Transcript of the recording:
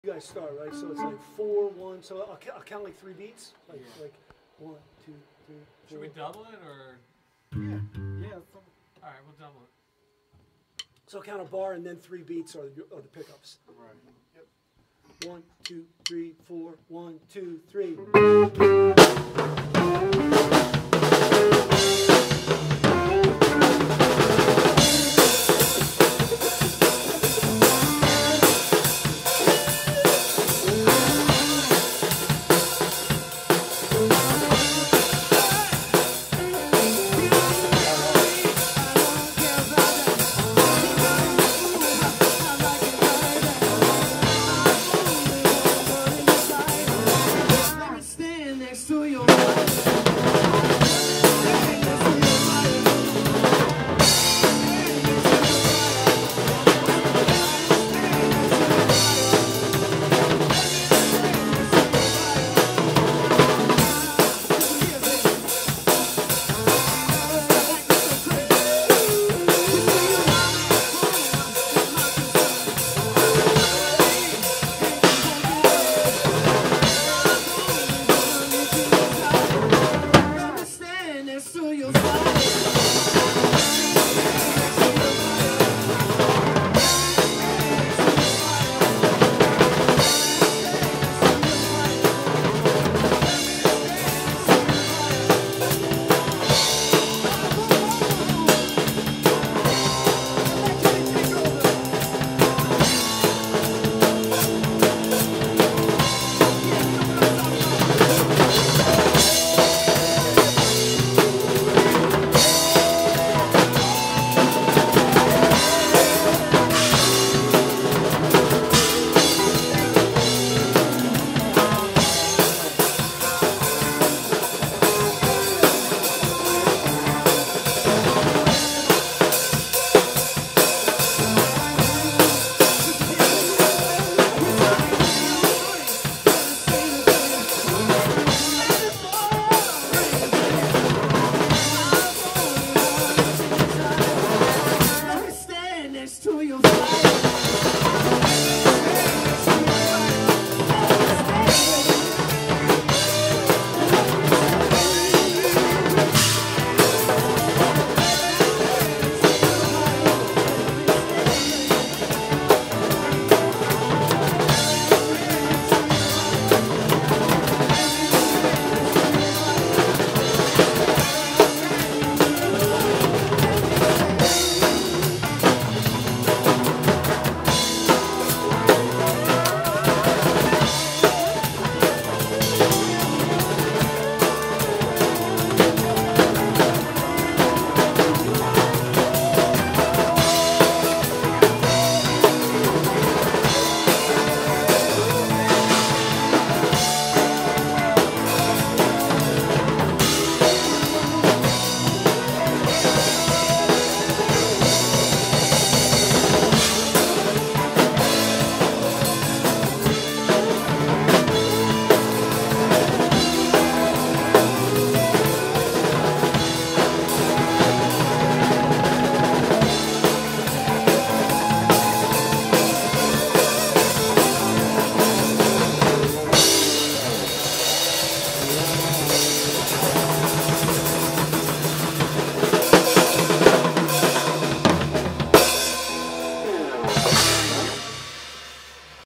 You guys start, right? So it's like 4, 1. So I'll count like 3 beats. Like 1, 2, 3, 4. Should we double it or? Yeah. All right, we'll double it. So I'll count a bar and then 3 beats are the pickups. Right. Yep. 1, 2, 3, 4. 1, 2, 3.